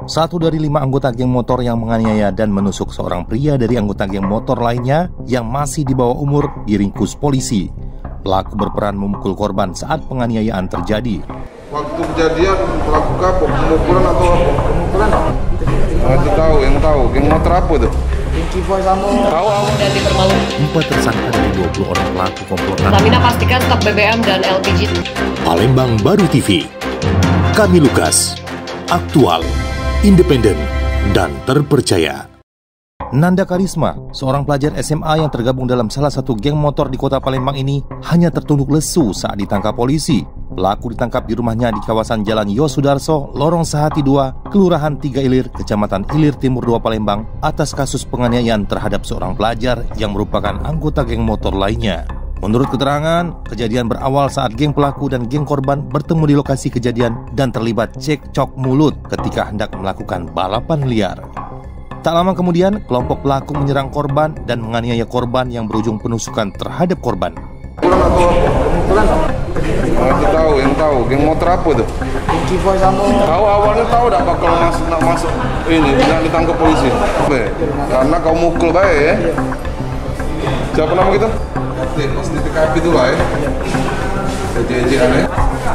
Satu dari 5 anggota geng motor yang menganiaya dan menusuk seorang pria dari anggota geng motor lainnya yang masih di bawah umur diringkus polisi. Pelaku berperan memukul korban saat penganiayaan terjadi. Waktu kejadian pelaku kapok, pemukulan atau apa? Pemukulan. Itu tahu, yang tahu. Geng motor apa tuh? Kivo sama tahu dan dipermalu. 4 tersangka dari 20 orang pelaku komplotan. Pertamina pastikan stok BBM dan LPG. Palembang Baru TV. Kami Lukas. Aktual, independen, dan terpercaya. Nanda Karisma, seorang pelajar SMA yang tergabung dalam salah satu geng motor di kota Palembang ini, hanya tertunduk lesu saat ditangkap polisi. Pelaku ditangkap di rumahnya di kawasan Jalan Yosudarso, Lorong Sahati 2, Kelurahan 3 Ilir, Kecamatan Ilir Timur 2 Palembang, atas kasus penganiayaan terhadap seorang pelajar yang merupakan anggota geng motor lainnya. Menurut keterangan, kejadian berawal saat geng pelaku dan geng korban bertemu di lokasi kejadian dan terlibat cekcok mulut ketika hendak melakukan balapan liar. Tak lama kemudian, kelompok pelaku menyerang korban dan menganiaya korban yang berujung penusukan terhadap korban. pemukulan atau apa? Pemukulan. Itu tahu, yang tahu. Geng motor apa tuh? Kivo sama Tahu awalnya tahu tak bakal masuk ini, tidak ditangkap polisi. Karena kau mukul baik ya. Siapa nama kita? Pas di TKP itu lah ya. Janjian ya.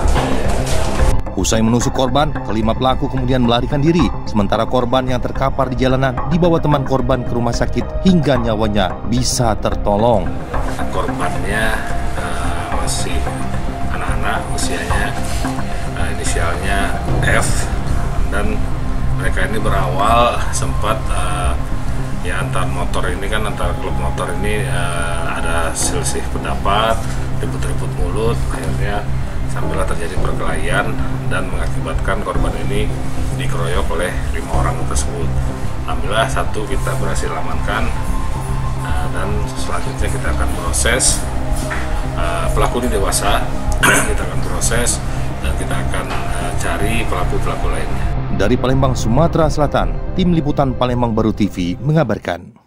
Usai menusuk korban, kelima pelaku kemudian melarikan diri, sementara korban yang terkapar di jalanan dibawa teman korban ke rumah sakit hingga nyawanya bisa tertolong. Korbannya masih anak-anak, usianya inisialnya F, dan mereka ini berawal sempat ya antar motor ini kan, antar klub motor ini ada selisih pendapat, ribut-ribut mulut, akhirnya sampailah terjadi perkelahian dan mengakibatkan korban ini dikeroyok oleh 5 orang tersebut. Alhamdulillah satu kita berhasil amankan, dan selanjutnya kita akan proses. Pelaku ini dewasa, kita akan proses dan kita akan cari pelaku-pelaku lainnya. Dari Palembang, Sumatera Selatan, Tim Liputan Palembang Baru TV mengabarkan.